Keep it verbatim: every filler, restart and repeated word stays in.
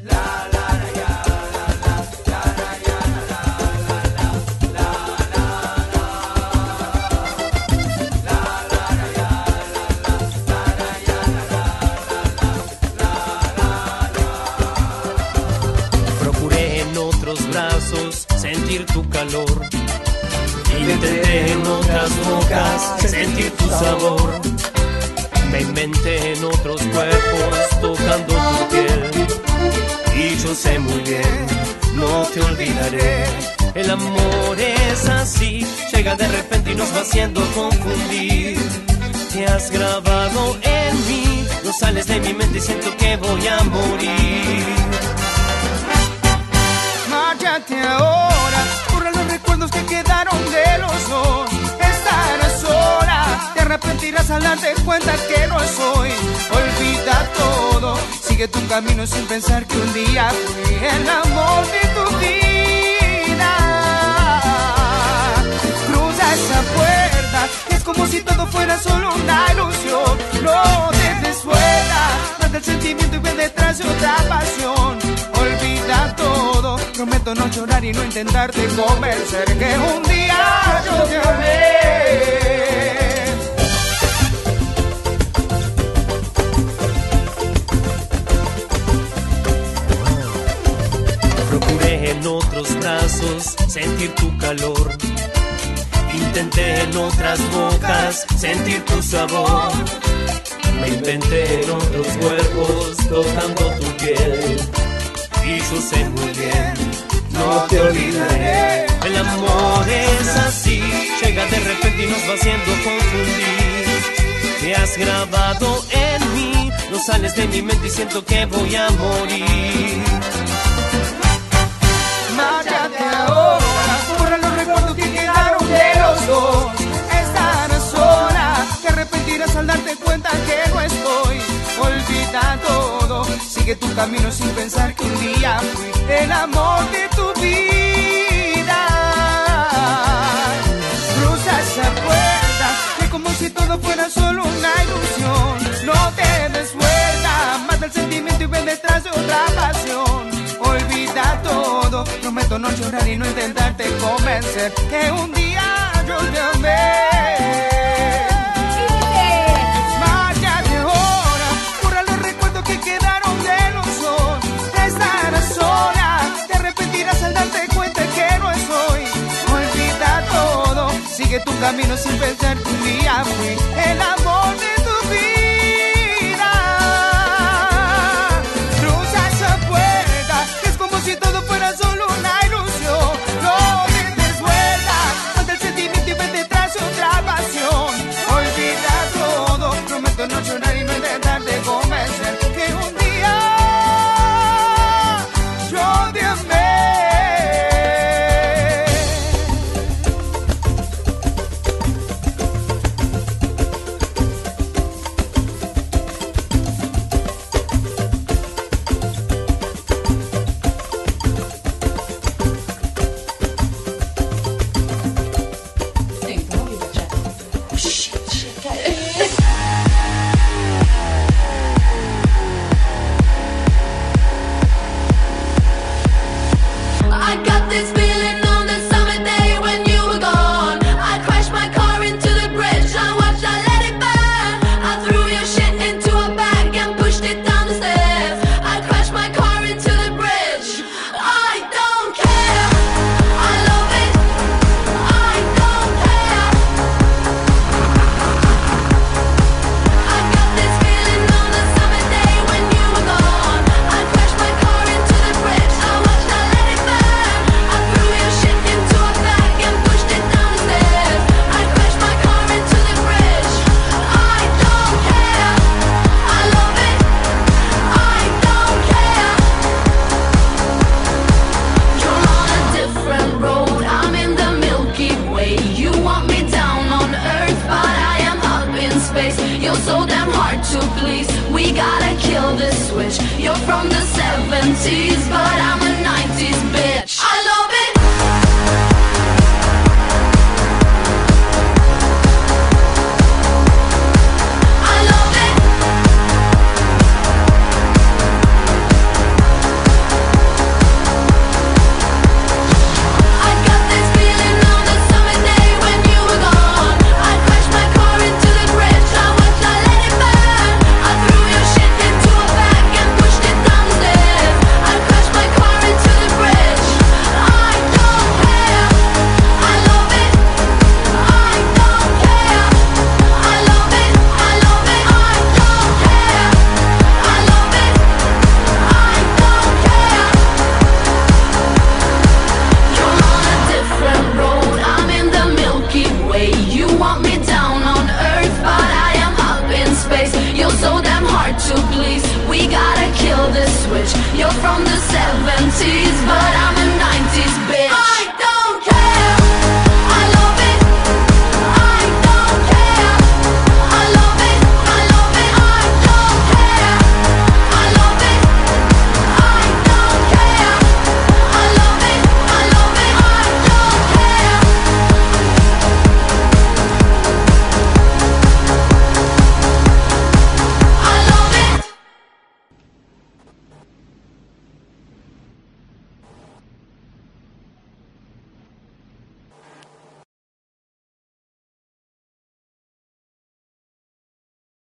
sentir tu calor. Intenté en otras bocas sentir tu sabor. Me inventé en otros cuerpos tocando tu piel. Y yo sé muy bien, no te olvidaré. El amor es así, llega de repente y nos va haciendo confundir. Te has grabado en mí, no sales de mi mente y siento que voy a morir. Márchate ahora, borra los recuerdos que quedaron de los dos. Estarás sola, te arrepentirás al darte cuenta que no soy. Olvida todo, sigue tu camino sin pensar que un día fui el amor de tu vida. Cruza esa puerta, es como si todo fuera solo una ilusión. No te des vuelta, mata el sentimiento y ve detrás de otra pasión. Olvida todo, prometo no llorar y no intentarte convencer que un día yo te amé. Procuré en otros brazos sentir tu calor. Intenté en otras bocas sentir tu sabor. Me inventé en otros cuerpos tocando tu piel. Y yo sé muy bien, no te olvidaré. El amor es así, llega de repente y nos va haciendo confundir. Te has grabado en mí, no sales de mi mente y siento que voy a morir. Márchate ahora, borra los recuerdos que quedaron de los dos. Estarás sola, te arrepentirás al darte cuenta que no estoy. Olvida todo, sigue tu camino sin pensar que un día fui el amor de tu vida. Cruza esa puerta, que como si todo fuera solo una ilusión. No te des vuelta, mata el sentimiento y ven detrás de otra pasión. Olvida todo, prometo no llorar y no intentarte convencer que un día yo te amé. Márchate ahora, borra los recuerdos que quedaron de los dos. Estarás sola, te arrepentirás al darte cuenta que no estoy. Olvida todo, sigue tu camino sin pensar que un día fui el amor de tu vida. Cruza esa puerta, es como si todo fuera solo una ilusión. No te des vuelta, mata el sentimiento y ven detrás de otra pasión. Olvida todo, prometo no llorar y no intentarte convencer que un día yo te amé. I got this feeling on the summer day when you were gone. I crashed my car into the bridge. I watched, I let it burn. I threw your shit into a bag and pushed it down the stairs. I crashed my car into the bridge. I don't care. I love it. I don't care. I got this feeling on the summer day when you were gone. I crashed my car into the bridge. I watched, I let it burn. I threw your shit into a bag and pushed it down the stairs. I crashed my car into the bridge. I don't care. I love it. I don't care. You're on a different road. I'm in the Milky Way. You want me down on Earth, but I am up in space. You're so damn hard to please. We gotta kill this switch. You're from the seventies, but I'm a nineties bitch. I love it. I love it. from the seventies, but I'm